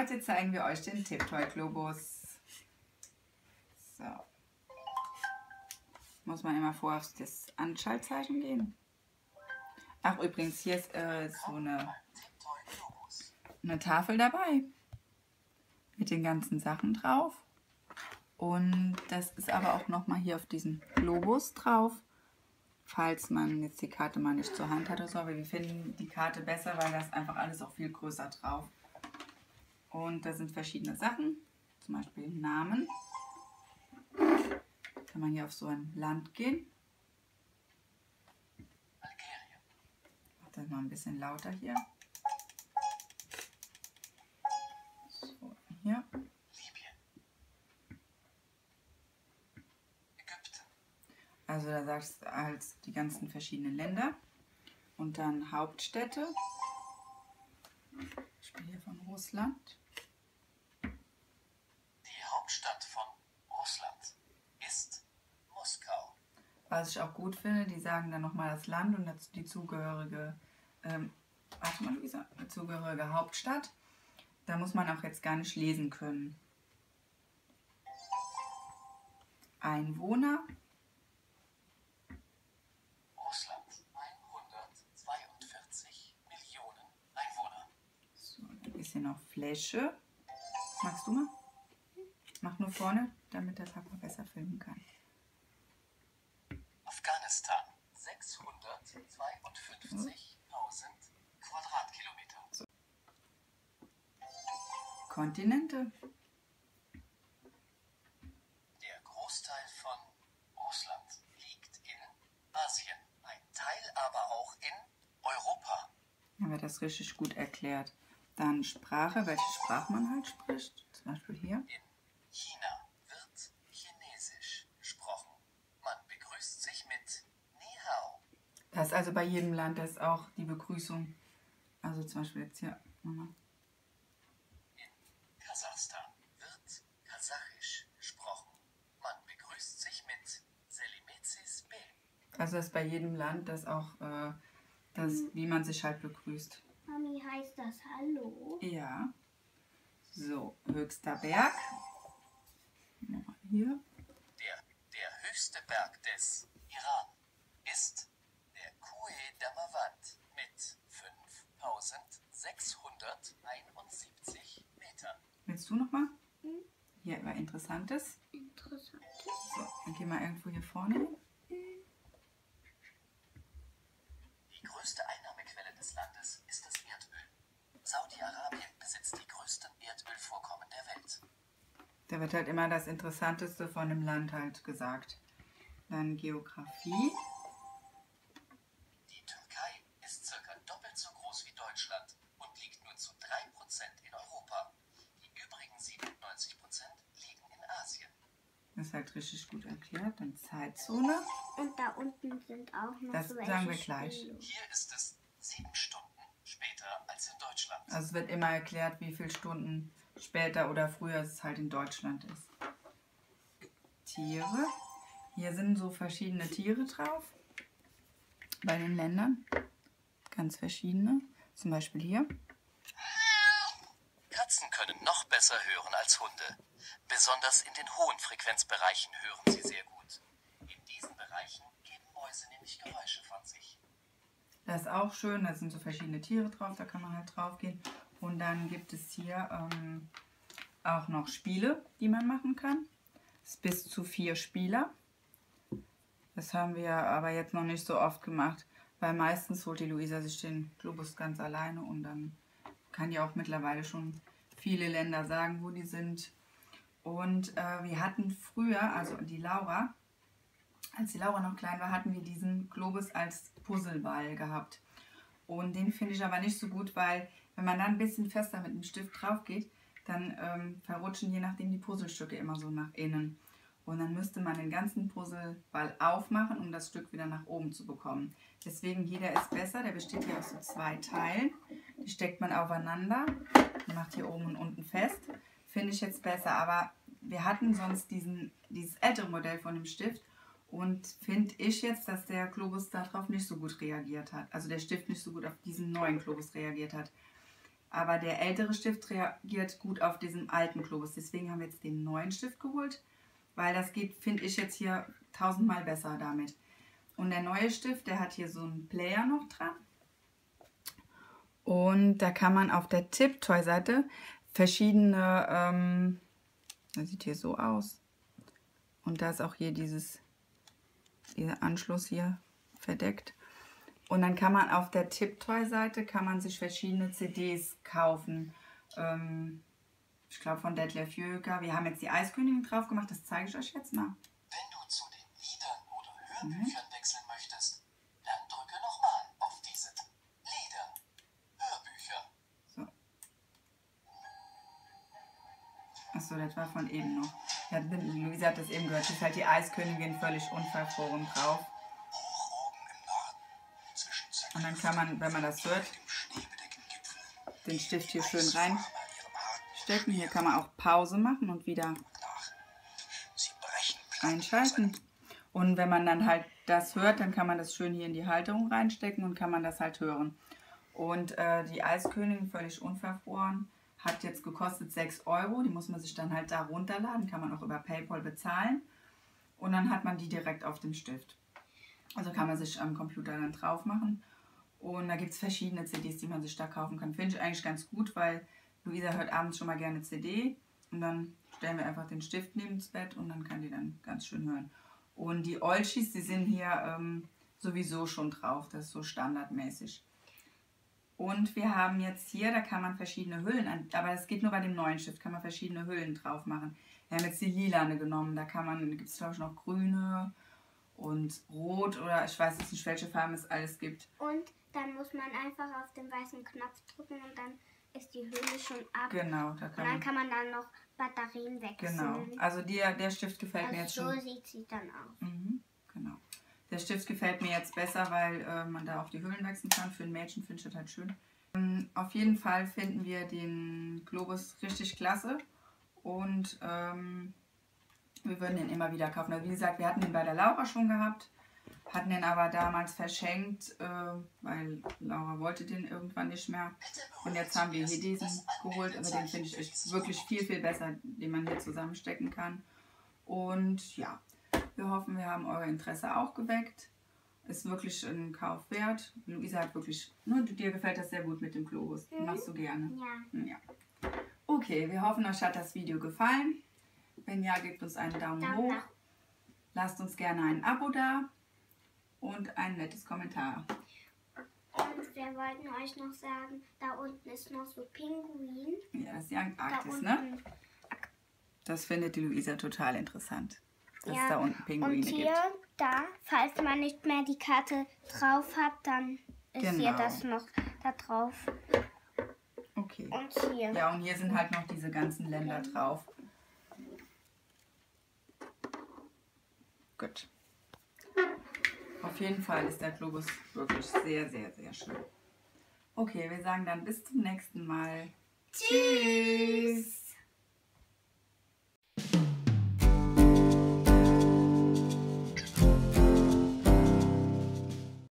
Heute zeigen wir euch den Tiptoy-Globus. So. Muss man immer vorher auf das Anschaltzeichen gehen. Ach übrigens, hier ist so eine Tafel dabei. Mit den ganzen Sachen drauf. Und das ist aber auch nochmal hier auf diesem Globus drauf. Falls man jetzt die Karte mal nicht zur Hand hat oder so. Aber wir finden die Karte besser, weil da ist einfach alles auch viel größer drauf. Und da sind verschiedene Sachen. Zum Beispiel Namen. Kann man hier auf so ein Land gehen. Ich mache das mal ein bisschen lauter hier. So, hier. Also da sagst du halt die ganzen verschiedenen Länder und dann Hauptstädte. Ich spiele hier von Russland. Die Hauptstadt von Russland ist Moskau. Was ich auch gut finde, die sagen dann nochmal das Land und dazu die zugehörige, zugehörige Hauptstadt. Da muss man auch jetzt gar nicht lesen können. Einwohner. Russland, 142 Millionen Einwohner. So, ein bisschen noch Fläche. Magst du mal? Mach nur vorne, damit der Papa besser filmen kann. Afghanistan, 652.000 Quadratkilometer. So. Kontinente. Der Großteil von Russland liegt in Asien, ein Teil aber auch in Europa. Haben wir das richtig gut erklärt. Dann Sprache, welche Sprache man halt spricht. Zum Beispiel hier. In China wird Chinesisch gesprochen. Man begrüßt sich mit Ni Hao. Das ist also bei jedem Land, das ist auch die Begrüßung. Also zum Beispiel jetzt hier. Mama. In Kasachstan wird Kasachisch gesprochen. Man begrüßt sich mit Selimetsis B. Also das ist bei jedem Land, das auch, wie man sich halt begrüßt. Mami, heißt das Hallo? Ja. So, höchster Berg. Nochmal hier. Der höchste Berg des Iran ist der Kuhe Damawand mit 5.671 Metern. Willst du nochmal? Hier war Interessantes. Interessant. So, dann gehen wir irgendwo hier vorne hin. Die größte Einnahmequelle des Landes ist das Erdöl. Saudi-Arabien besitzt die größten Erdölvorkommen der Welt. Da wird halt immer das Interessanteste von dem Land halt gesagt. Dann Geografie. Die Türkei ist circa doppelt so groß wie Deutschland und liegt nur zu 3% in Europa. Die übrigen 97% liegen in Asien. Das ist halt richtig gut erklärt. Dann Zeitzone. Und da unten sind auch noch Das so sagen wir welche gleich. Spiele. Hier ist es 7 Stunden später als in Deutschland. Also es wird immer erklärt, wie viele Stunden später oder früher es halt in Deutschland ist. Tiere. Hier sind so verschiedene Tiere drauf. Bei den Ländern. Ganz verschiedene. Zum Beispiel hier. Katzen können noch besser hören als Hunde. Besonders in den hohen Frequenzbereichen hören sie sehr gut. In diesen Bereichen geben Mäuse nämlich Geräusche von sich. Das ist auch schön. Da sind so verschiedene Tiere drauf. Da kann man halt drauf gehen. Und dann gibt es hier auch noch Spiele, die man machen kann. Es ist bis zu 4 Spieler. Das haben wir aber jetzt noch nicht so oft gemacht, weil meistens holt die Luisa sich den Globus ganz alleine und dann kann die auch mittlerweile schon viele Länder sagen, wo die sind. Und wir hatten früher, also die Laura, als die Laura noch klein war, hatten wir diesen Globus als Puzzleball gehabt. Und den finde ich aber nicht so gut, weil wenn man dann ein bisschen fester mit dem Stift drauf geht, dann verrutschen je nachdem die Puzzlestücke immer so nach innen. Und dann müsste man den ganzen Puzzleball aufmachen, um das Stück wieder nach oben zu bekommen. Deswegen jeder ist besser. Der besteht hier aus so 2 Teilen. Die steckt man aufeinander und macht hier oben und unten fest. Finde ich jetzt besser. Aber wir hatten sonst dieses ältere Modell von dem Stift. Und finde ich jetzt, dass der Globus darauf nicht so gut reagiert hat. Also der Stift nicht so gut auf diesen neuen Globus reagiert hat. Aber der ältere Stift reagiert gut auf diesen alten Globus. Deswegen haben wir jetzt den neuen Stift geholt, weil das geht, finde ich, jetzt hier 1000-mal besser damit. Und der neue Stift, der hat hier so einen Player noch dran. Und da kann man auf der Tiptoy-Seite verschiedene, das sieht hier so aus. Und da ist auch hier dieser Anschluss hier verdeckt. Und dann kann man auf der Tiptoy-Seite sich verschiedene CDs kaufen. Ich glaube von Detlef Jöker. Wir haben jetzt die Eiskönigin drauf gemacht, das zeige ich euch jetzt mal. Wenn du zu den Liedern oder Hörbüchern wechseln möchtest, dann drücke nochmal auf diese Lieder, Hörbücher. So. Achso, das war von eben noch. Ja, Luisa hat das eben gehört. Das ist halt die Eiskönigin völlig unverfroren drauf. Und dann kann man, wenn man das hört, den Stift hier schön reinstecken. Hier kann man auch Pause machen und wieder einschalten. Und wenn man dann halt das hört, dann kann man das schön hier in die Halterung reinstecken und kann man das halt hören. Und die Eiskönigin, völlig unverfroren, hat jetzt gekostet 6 Euro. Die muss man sich dann halt da runterladen, kann man auch über PayPal bezahlen. Und dann hat man die direkt auf dem Stift. Also kann man sich am Computer dann drauf machen. Und da gibt es verschiedene CDs, die man sich da kaufen kann. Finde ich eigentlich ganz gut, weil Luisa hört abends schon mal gerne CD. Und dann stellen wir einfach den Stift neben das Bett und dann kann die dann ganz schön hören. Und die Olchis, die sind hier sowieso schon drauf. Das ist so standardmäßig. Und wir haben jetzt hier, da kann man verschiedene Hüllen, aber das geht nur bei dem neuen Stift, kann man verschiedene Hüllen drauf machen. Wir haben jetzt die lilane genommen, da gibt es glaube ich noch grüne und rot oder ich weiß jetzt nicht, welche Farben es alles gibt. Und dann muss man einfach auf den weißen Knopf drücken und dann ist die Hülle schon ab. Genau, da kann man dann noch Batterien wechseln. Genau, also der Stift gefällt mir jetzt schon. So sieht sie dann aus. Mhm, genau. Der Stift gefällt mir jetzt besser, weil man da auch die Hüllen wechseln kann. Für ein Mädchen finde ich das halt schön. Auf jeden Fall finden wir den Globus richtig klasse und wir würden den immer wieder kaufen. Also wie gesagt, wir hatten den bei der Laura schon gehabt, hatten den aber damals verschenkt, weil Laura wollte den irgendwann nicht mehr. Und jetzt haben wir hier diesen geholt, aber den finde ich echt wirklich viel, viel besser, den man hier zusammenstecken kann. Und ja, wir hoffen, wir haben euer Interesse auch geweckt. Ist wirklich ein Kauf wert. Luisa hat wirklich, dir gefällt das sehr gut mit dem Globus. Machst du gerne. Ja. Okay, wir hoffen, euch hat das Video gefallen. Wenn ja, gebt uns einen Daumen hoch. Lasst uns gerne ein Abo da und ein nettes Kommentar. Und wir wollten euch noch sagen, da unten ist noch so Pinguin. Ja, das ist die Antarktis, ne? Das findet die Luisa total interessant. Dass es da unten Pinguine gibt. Und hier, falls man nicht mehr die Karte drauf hat, dann ist hier das noch da drauf. Okay. Und hier. Ja, und hier sind halt noch diese ganzen Länder drauf. Gut. Auf jeden Fall ist der Globus wirklich sehr, sehr, sehr schön. Okay, wir sagen dann bis zum nächsten Mal. Tschüss!